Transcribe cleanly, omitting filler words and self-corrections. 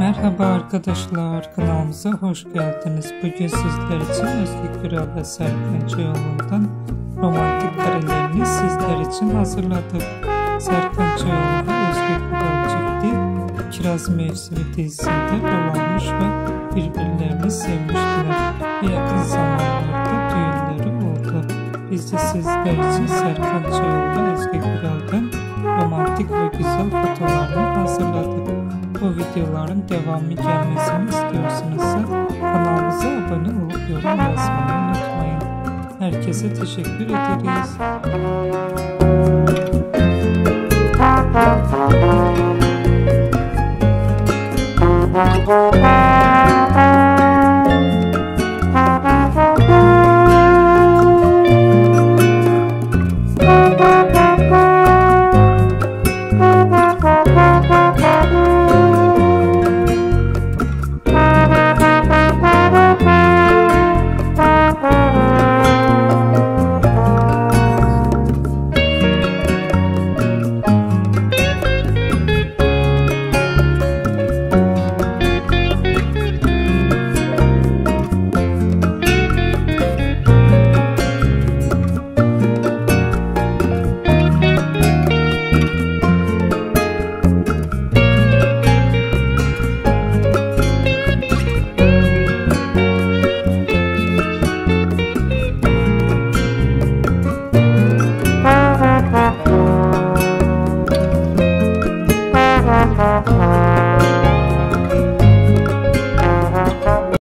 Merhaba arkadaşlar, kanalımıza hoş geldiniz. Bugün sizler için Özge Güral ve Serkan Çayoğlu'ndan romantik karelerini sizler için hazırladık. Serkan Çayoğlu ve Özge Güral çifti Kiraz Mevsimi dizisinde rol almış ve birbirlerini sevmiştiler. Ve yakın zamanlarda düğünleri oldu. Biz de sizler için Serkan Çayoğlu ve Özge Güral'dan romantik ve güzel fotoğraflarını hazırladık. Bu videoların devamı gelmesini istiyorsanız kanalımıza abone olup yorum yazmayı unutmayın. Herkese teşekkür ederiz.